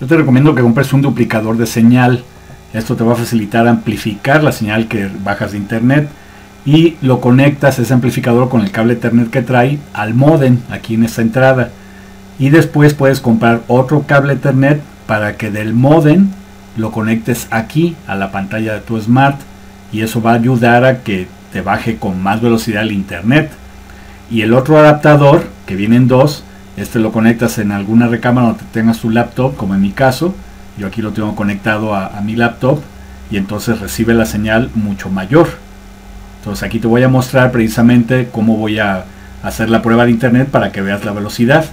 Yo te recomiendo que compres un duplicador de señal. Esto te va a facilitar amplificar la señal que bajas de internet y lo conectas ese amplificador con el cable Ethernet que trae al módem aquí en esta entrada, y después puedes comprar otro cable Ethernet para que del módem lo conectes aquí a la pantalla de tu Smart, y eso va a ayudar a que te baje con más velocidad el internet. Y el otro adaptador, que vienen dos, este lo conectas en alguna recámara donde tengas tu laptop, como en mi caso. Yo aquí lo tengo conectado a mi laptop y entonces recibe la señal mucho mayor. Entonces aquí te voy a mostrar precisamente cómo voy a hacer la prueba de internet para que veas la velocidad.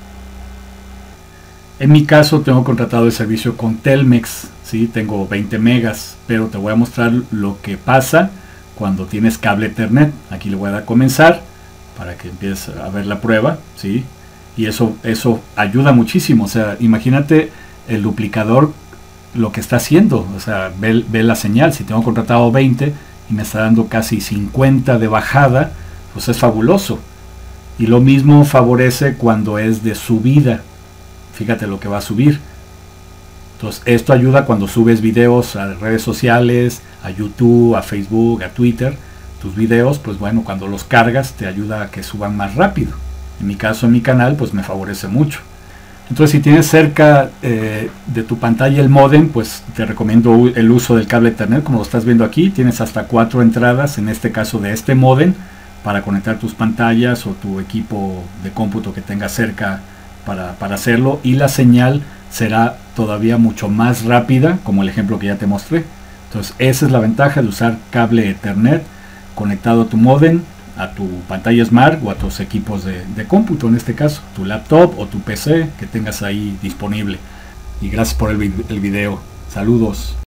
En mi caso tengo contratado el servicio con Telmex, ¿sí? Tengo 20 megas, pero te voy a mostrar lo que pasa cuando tienes cable Ethernet. Aquí le voy a dar a comenzar para que empieces a ver la prueba, ¿sí? Y eso ayuda muchísimo. O sea, imagínate el duplicador lo que está haciendo. O sea, ve la señal. Si tengo contratado 20 y me está dando casi 50 de bajada, pues es fabuloso. Y lo mismo favorece cuando es de subida. Fíjate lo que va a subir. Entonces esto ayuda cuando subes videos a redes sociales, a YouTube, a Facebook, a Twitter. Tus videos, pues bueno, cuando los cargas te ayuda a que suban más rápido. En mi caso, en mi canal, pues me favorece mucho. Entonces si tienes cerca de tu pantalla el módem, pues te recomiendo el uso del cable Ethernet, como lo estás viendo aquí. Tienes hasta 4 entradas, en este caso de este módem, para conectar tus pantallas o tu equipo de cómputo que tengas cerca para hacerlo, y la señal será todavía mucho más rápida, como el ejemplo que ya te mostré. Entonces esa es la ventaja de usar cable Ethernet conectado a tu módem, a tu pantalla Smart o a tus equipos de cómputo, en este caso tu laptop o tu PC que tengas ahí disponible. Y gracias por el video. Saludos.